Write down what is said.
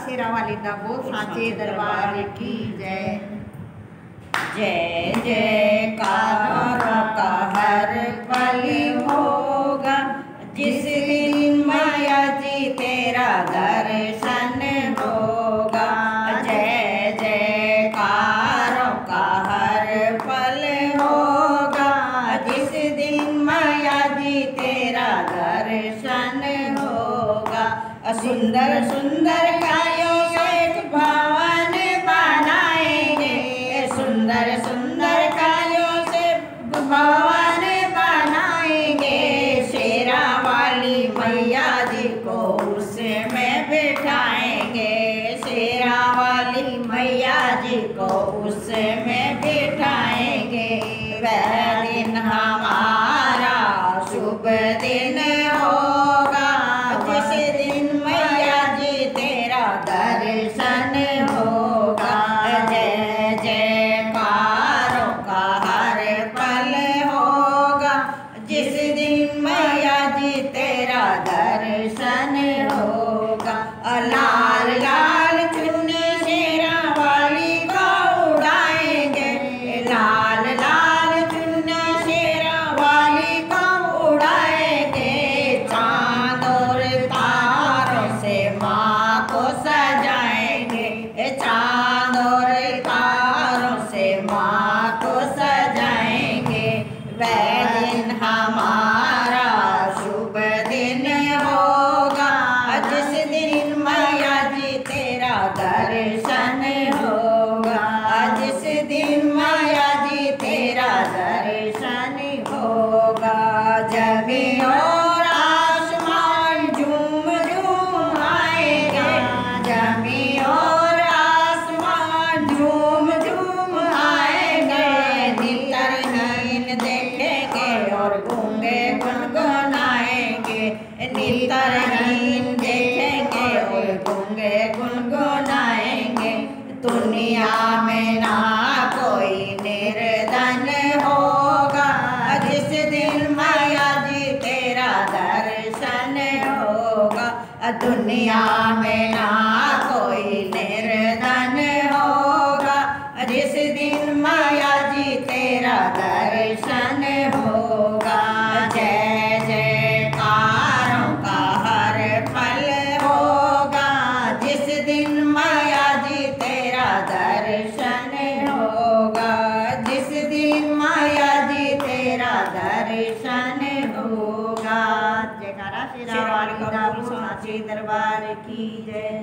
शेरा वाली दा बोल सांचे दरबार की जय। जय जयकारों का हर पल होगा, जिस दिन मैया जी तेरा दर्शन होगा। जय जयकारों का हर पल होगा, जिस दिन मैया जी तेरा दर्शन होगा। सुंदर सुंदर कायों से भवन बनाएंगे, सुंदर सुंदर कायों से भवन बनाएंगे। शेरा वाली मैया जी को उसमें बिठाएंगे, शेरा वाली मैया जी को उसमें बिठाएंगे। वह दिन हमारा शुभ दिन होगा, जिस दिन मैया जी तेरा दर्शन होगा। जय जयकारों का हर पल होगा, जिस दिन मैया जी तेरा दर्शन होगा। लाल लाल चुन्नी शेरा वाली को उड़ाएंगे, लाल लाल चुन्नी शेरा वाली को उड़ाएंगे। चांद और तारों से माँ को सजाएंगे, चांद और तारों से माँ को सजाएंगे। वह दिन हमारा शुभ दिन होगा, जिस दिन मैया जी तेरा दर्शन होगा, जिस दिन मैया जी तेरा दर्शन होगा। जमीन और आसमान झूम झूम आएंगे, जमीन और आसमान झूम झूम आएंगे। नेत्रहीन देखेंगे और गूंगे गुनगुनाएंगे, नेत्रहीन देखेंगे और गूंगे गुनगुनाएंगे। दुनिया में ना कोई निर्धन होगा, जिस दिन मैया जी तेरा दर्शन होगा। दुनिया में ना